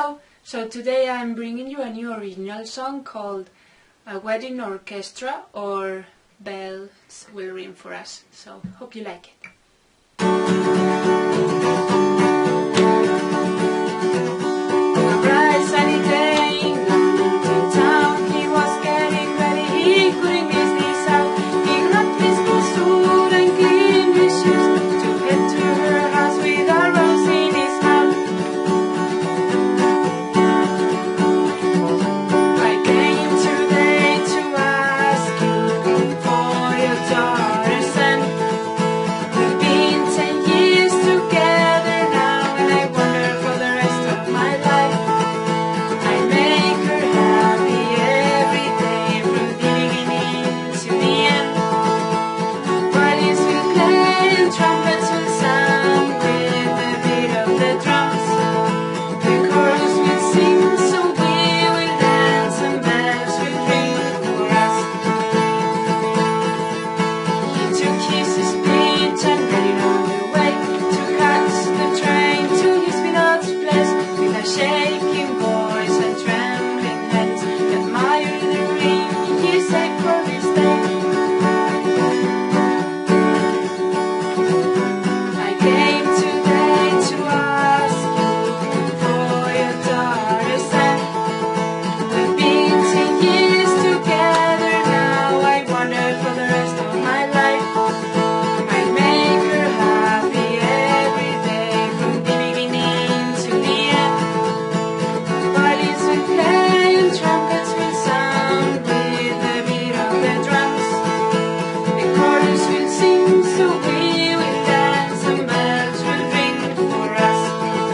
Hello! So today I'm bringing you a new original song called Wedding Orchestra, or Bells Will Ring for Us. So hope you like it. A bright sunny day in London town, he was getting ready, he couldn't miss this out. He grabbed his boots and cleaned his shoes to head to her house with a rose in his mouth. I came today to ask you for your daughter's hand. We've been 10 years together now, and I wonder for the rest of my life. I make her happy every day from the beginning to the end. Violins will play and trumpets will sound with the beat of the drums. The chorus will sing, so we will dance and bells will ring for us. He took his speech and made on the way to catch the train to his beloved's place with a shaking voice and trembling hands. Admire the ring he saved for his day. I came today to ask you for your daughter's hand. We've been 10 years together now, I wonder for the rest of my life. I make her happy every day from the beginning to the end. Violins will play and trumpets will sound with the beat of the drums. The chorus will sing, so we will dance and bells will ring for us.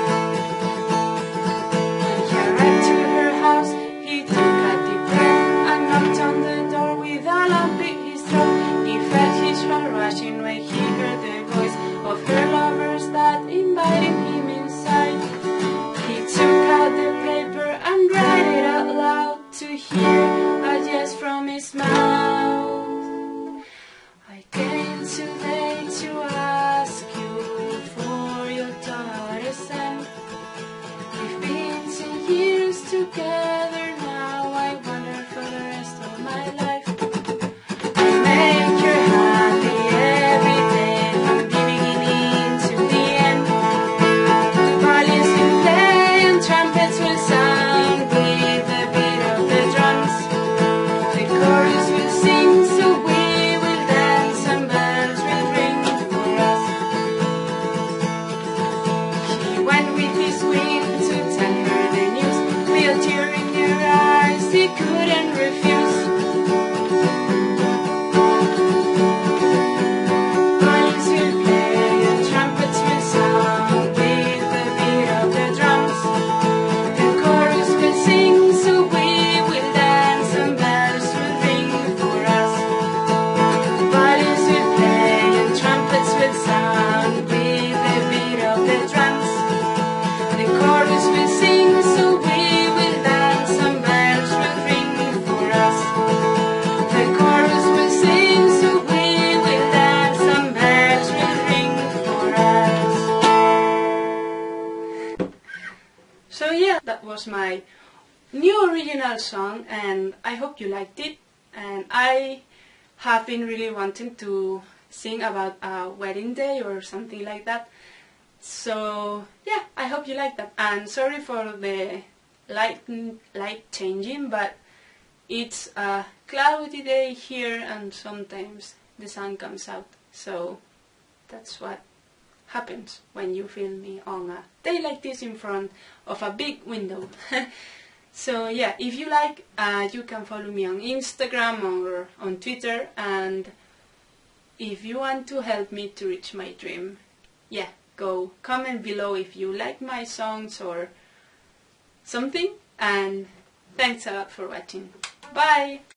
When he arrived to her house, he took a deep breath and knocked on the door with a lump in his throat. He felt his heart rushing when he heard the voice of her lovers that invited him inside. He took out the paper and read it out loud to hear a yes from his mouth. I came today to ask you for your daughter's hand. We've been 10 years together now, I wonder for the rest of my life. I make her happy every day from the beginning to the end. Violins will play and trumpets will sound with the beat of the drums. The chorus will sing, so we will dance and bells will ring for us. He went with his queen to tell her the news. With a tear in her eyes, he couldn't refuse. Violins will play and trumpets will sound with the beat of the drums. The chorus will sing, so we will dance and bells will ring for us. Violins will play and trumpets will sound with the beat of the drums. The chorus will sing, so we will dance and bells will ring for us. The chorus will sing, so we will dance and bells will ring for us. So yeah, that was my new original song, and I hope you liked it. And I have been really wanting to sing about a wedding day or something like that. So yeah, I hope you like that. And sorry for the light changing, but it's a cloudy day here and sometimes the sun comes out. So that's what happens when you film me on a day like this in front of a big window. So yeah, if you like, you can follow me on Instagram or on Twitter, and if you want to help me to reach my dream, yeah, go comment below if you like my songs or something, and thanks a lot for watching. Bye!